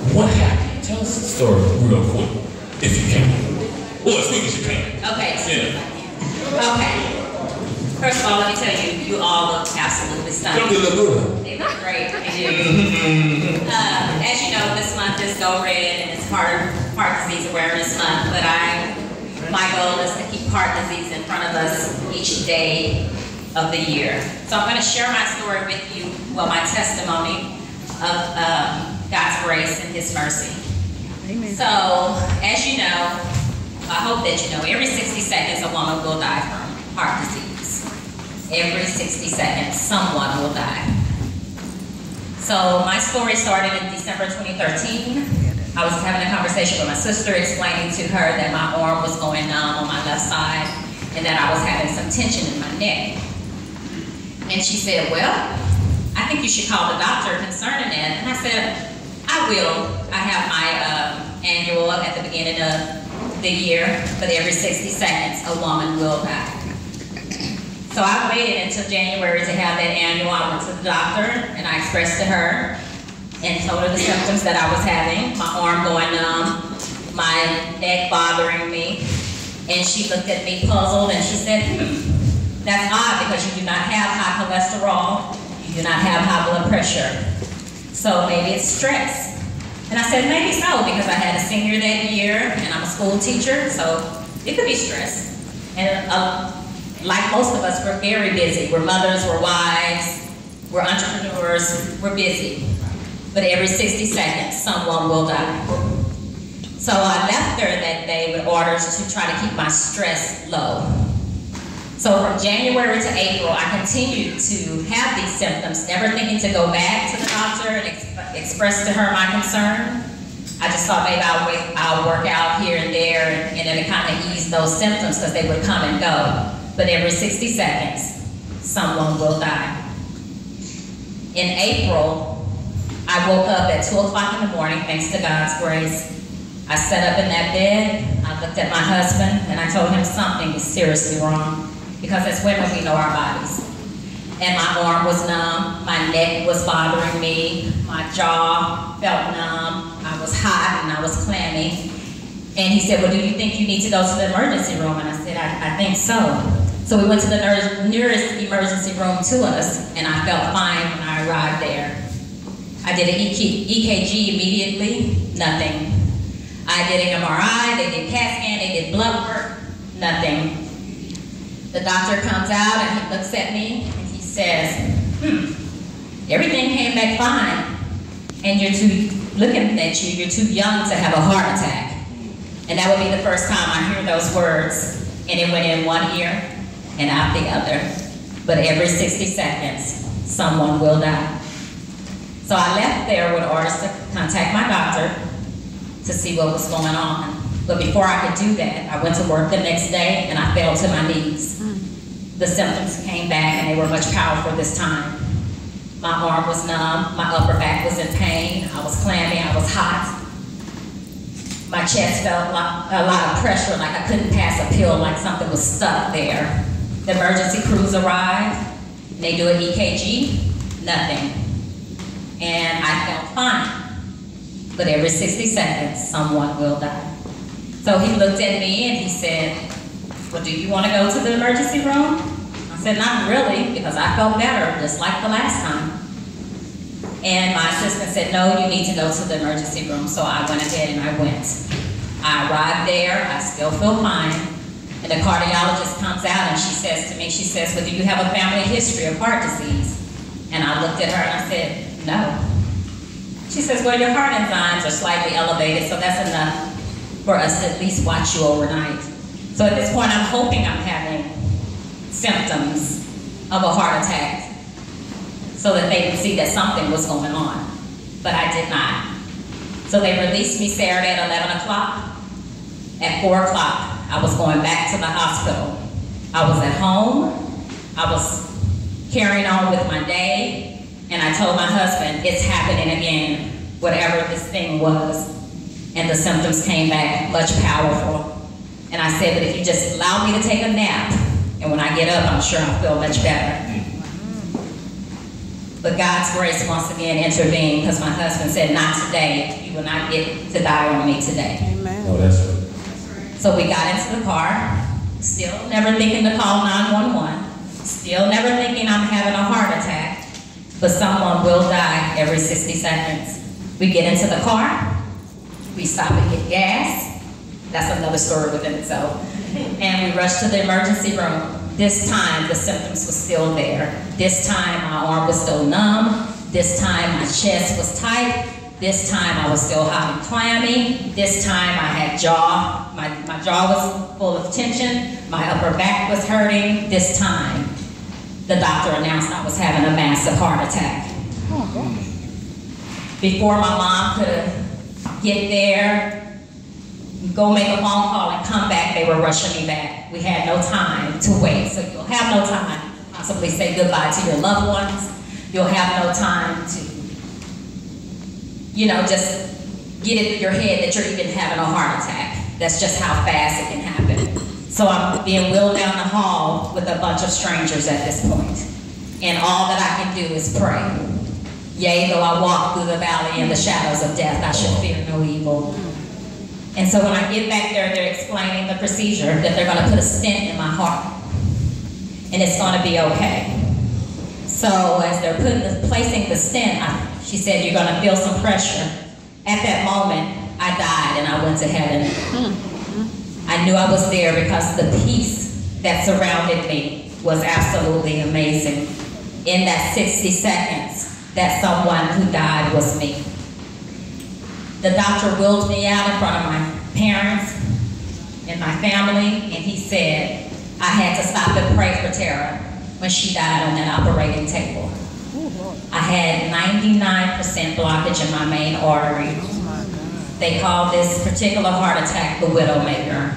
What happened? Tell us the story real quick, if you can. Well, as quick as you can. Okay. Yeah. Okay. First of all, let me tell you, you all look absolutely stunning. Don't look good. They look great. They do. As you know, this month is Go Red, and it's Heart Disease Awareness Month. But my goal is to keep heart disease in front of us each day of the year. So I'm going to share my story with you, well, my testimony of God's grace and His mercy. Amen. So, as you know, I hope that you know, every 60 seconds a woman will die from heart disease. Every 60 seconds, someone will die. So my story started in December 2013. I was having a conversation with my sister, explaining to her that my arm was going numb on my left side and that I was having some tension in my neck. And she said, well, I think you should call the doctor concerning it. And I said, I will. I have my annual at the beginning of the year, but every 60 seconds, a woman will die. So I waited until January to have that annual. I went to the doctor and I expressed to her and told her the symptoms that I was having, my arm going numb, my neck bothering me. And she looked at me puzzled and she said, that's odd because you do not have high cholesterol, you do not have high blood pressure. So maybe it's stress. And I said, maybe so, because I had a senior that year and I'm a school teacher, so it could be stress. And like most of us, we're very busy. We're mothers, we're wives, we're entrepreneurs, we're busy. But every 60 seconds, someone will die. So I left her that day with orders to try to keep my stress low. So from January to April, I continued to have these symptoms, never thinking to go back to the doctor and express to her my concern. I just thought maybe I'll work out here and there and it'll kind of ease those symptoms because they would come and go. But every 60 seconds, someone will die. In April, I woke up at 2 o'clock in the morning, thanks to God's grace. I sat up in that bed, I looked at my husband, and I told him something was seriously wrong. Because as women, we know our bodies. And my arm was numb, my neck was bothering me, my jaw felt numb, I was hot and I was clammy. And he said, well, do you think you need to go to the emergency room? And I said, I think so. So we went to the nearest emergency room to us, and I felt fine when I arrived there. I did an EKG immediately, nothing. I did an MRI, they did CAT scan, they did blood work, nothing. The doctor comes out and he looks at me and he says, everything came back fine. And looking at you, you're too young to have a heart attack. And that would be the first time I hear those words. And it went in one ear and out the other. But every 60 seconds, someone will die. So I left there with orders to contact my doctor to see what was going on. But before I could do that, I went to work the next day and I fell to my knees. The symptoms came back and they were much powerful this time. My arm was numb, my upper back was in pain, I was clammy, I was hot. My chest felt like a lot of pressure, like I couldn't pass a pill, like something was stuck there. The emergency crews arrived, they do an EKG, nothing. And I felt fine. But every 60 seconds, someone will die. So he looked at me and he said, well, do you want to go to the emergency room? I said, not really, because I felt better, just like the last time. And my assistant said, no, you need to go to the emergency room. So I went ahead and I went. I arrived there, I still feel fine. And the cardiologist comes out and she says to me, she says, well, do you have a family history of heart disease? And I looked at her and I said, no. She says, well, your heart enzymes are slightly elevated, so that's enough for us to at least watch you overnight. So at this point, I'm hoping I'm having symptoms of a heart attack so that they would see that something was going on, but I did not. So they released me Saturday at 11 o'clock. At 4 o'clock, I was going back to the hospital. I was at home, I was carrying on with my day, and I told my husband, it's happening again, whatever this thing was. And the symptoms came back much powerful. And I said, but if you just allow me to take a nap, and when I get up, I'm sure I'll feel much better. But God's grace once again intervened because my husband said, not today. You will not get to die on me today. Amen. Oh, that's right. So we got into the car, still never thinking to call 911, still never thinking I'm having a heart attack, but someone will die every 60 seconds. We get into the car, we stop and get gas. That's another story within itself. And we rush to the emergency room. This time, the symptoms were still there. This time, my arm was still numb. This time, my chest was tight. This time, I was still hot and clammy. This time, I had my jaw was full of tension. My upper back was hurting. This time, the doctor announced I was having a massive heart attack. Before my mom could get there, go make a phone call and come back, they were rushing me back. We had no time to wait. So you'll have no time to possibly say goodbye to your loved ones. You'll have no time to, just get it in your head that you're even having a heart attack. That's just how fast it can happen. So I'm being wheeled down the hall with a bunch of strangers at this point. And all that I can do is pray. Yea, though I walk through the valley in the shadows of death, I should fear no evil. And so when I get back there, they're explaining the procedure, that they're going to put a stent in my heart. And it's going to be okay. So as they're placing the stent, she said, you're going to feel some pressure. At that moment, I died and I went to heaven. I knew I was there because the peace that surrounded me was absolutely amazing. In that 60 seconds, that someone who died was me. The doctor wheeled me out in front of my parents and my family, and he said I had to stop and pray for Tara when she died on that operating table. I had 99% blockage in my main artery. They called this particular heart attack the widowmaker.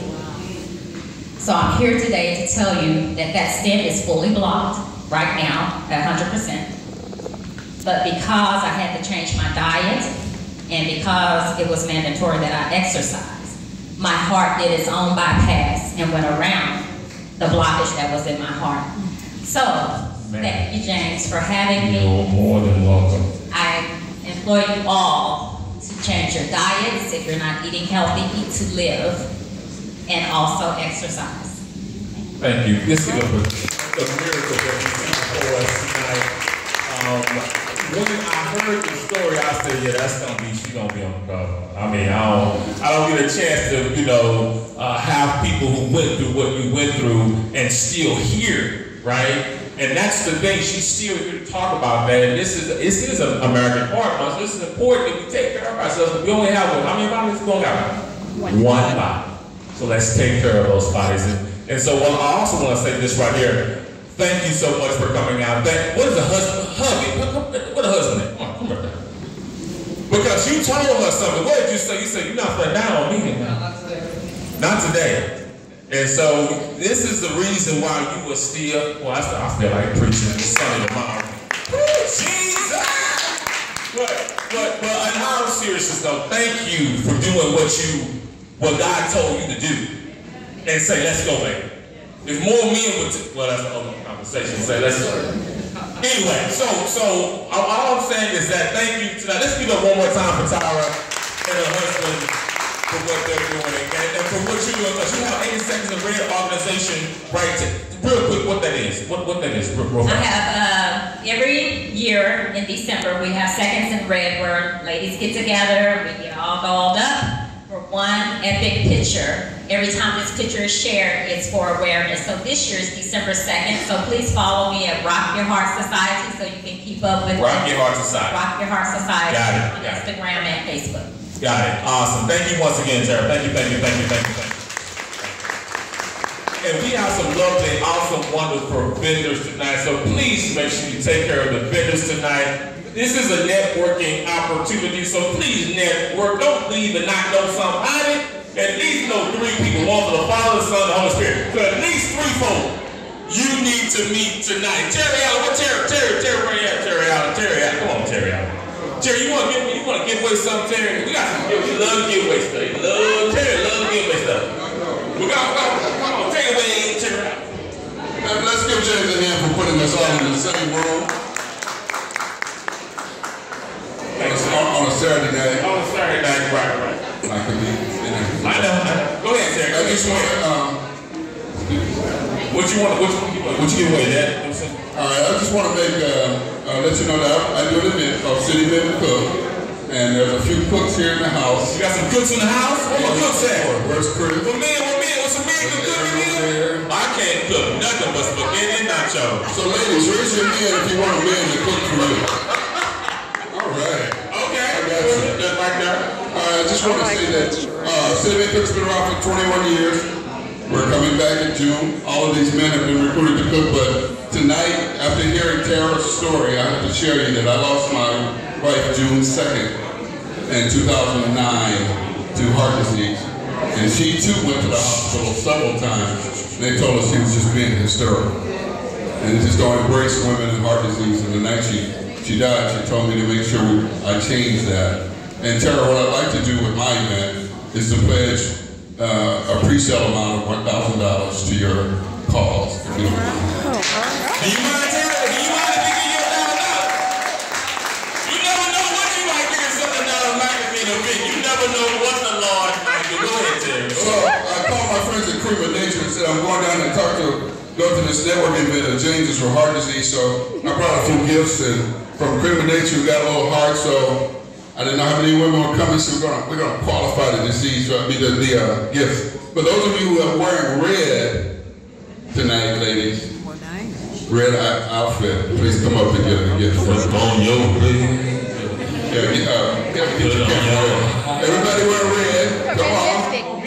So I'm here today to tell you that that stent is fully blocked right now at 100%. But because I had to change my diet, and because it was mandatory that I exercise, my heart did its own bypass and went around the blockage that was in my heart. So, thank you, James, for having me. You're more than welcome. I implore you all to change your diets. If you're not eating healthy, eat to live, and also exercise. Thank you. This is a miracle that we see for us tonight. When I heard the story, I said, yeah, she's gonna be on the cover. I mean, I don't get a chance to, have people who went through what you went through and still here, right? And that's the thing, she's still here to talk about that. And this is an American Heart Month. This is important that we take care of ourselves. We only have how many bodies we going out? One body. So let's take care of those bodies. And so I also want to say this right here. Thank you so much for coming out. What is a husband? What a husband? Come on. Because you told us something. What did you say? You said you're not putting down on me now. Not today. And so this is the reason why you were still. Well, I feel like preaching Sunday tomorrow. Jesus! But in all seriousness though, thank you for doing what God told you to do, and say, let's go, baby. If more men would, that's a whole conversation. Say, let's go. Anyway, so all I'm saying is that thank you tonight. Let's give it up one more time for Tara and her husband for what they're doing and for what you're doing. Because you have 80 Seconds of Red organization, right? Real quick, what that is. What that is. Real I have every year in December we have Seconds in Red where ladies get together, we get all dolled up for one epic picture. Every time this picture is shared, it's for awareness. So this year is December 2nd. So please follow me at Rock Your Heart Society so you can keep up with Rock Your Heart Society. Rock Your Heart Society on Instagram and Facebook. Got it. Awesome. Thank you once again, Tara. Thank you. And we have some lovely, awesome, wonderful vendors tonight. So please make sure you take care of the vendors tonight. This is a networking opportunity, so please network. Don't leave and not know somebody. At least know 3 people, one for the Father, the Son, and the Holy Spirit. So at least 3 folk you need to meet tonight. Terry Allen, what Terry, where you at? Terry Allen. Come on, Terry Allen. Terry, you want to give away something, Terry? We got some giveaways. You love giveaway stuff. Terry loves giveaway stuff. Come on, take it away, Terry Allen. Let's give James a hand for putting us all in the same room. Saturday night. Oh, Saturday night, right. I could be. I know. Go ahead, Terry. I just want to. What you give away, Dad? All right, I just want to make let you know that I do an event called City Men Cook, and there's a few cooks here in the house. You got some cooks in the house? Where my cooks at? Where's Chris? What man? What's a man can cook in here? I can't cook nothing but spaghetti and nachos. So ladies, raise your hand if you want a man to cook for you. All right. Okay. I got you. Just like that. I just want to say that City Men Cook's been around for 21 years. We're coming back in June. All of these men have been recruited to cook, but tonight, after hearing Tara's story, I have to share you that I lost my wife June 2nd in 2009 to heart disease. And she too went to the hospital several times. They told us she was just being hysterical. And just don't embrace women and heart disease. And the night she died, she told me to make sure I change that. And Tara, what I'd like to do with my event is to pledge a pre-sale amount of $1,000 to your cause. Do you mind, Tara? Do you mind if we give you $1,000? You never know what you might get if something out of magazine or big. You never know what the Lord might do. Go ahead, Terry. So I called my friends at Cream of Nature and said I'm going down and go to this networking event of James's for heart disease. So I brought a few gifts, and from Cream of Nature we got a little heart. So I didn't know how many women were coming, so we're gonna qualify the disease, so the gifts. But those of you who are wearing red tonight, ladies, red outfit, please come up and get a gift. Put it on your red. Everybody wear red. Come on.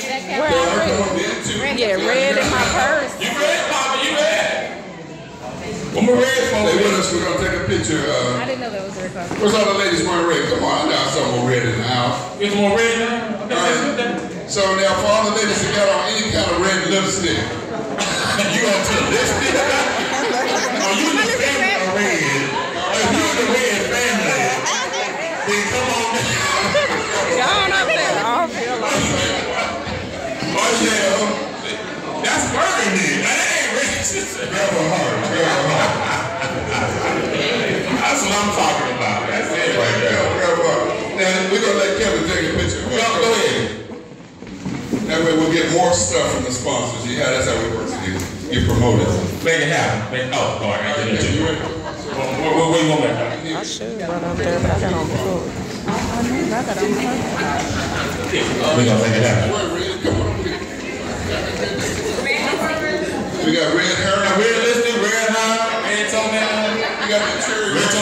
Yeah, red in my purse. You red, Mama? You red? One more red for Stay with us. We're gonna take a picture. I didn't know that was a request. Where's all the ladies wearing red? Come on, I got some more red in the house. Get some more red now? Right. So now for all the ladies that got on any kind of red lipstick. You on to the lipstick? Are you in the family of red? Are you in the red family? Then come on. Gone up there. I don't feel like Oh yeah. That's burgundy. That ain't racist. Grab a heart. That's what I'm talking about. That's it right there. Grab a heart. Now we're gonna let Kevin take a picture. Go ahead. That way we'll get more stuff from the sponsors. Yeah, that's how it works. You promote it. Make it happen. Oh, all right. I get it. Where you going back? I should run up there, but I got on the floor. I knew I got on the floor. We're going to make it happen. We got red hair. Red lipstick, red hair, red toenail. We got the cherry. Red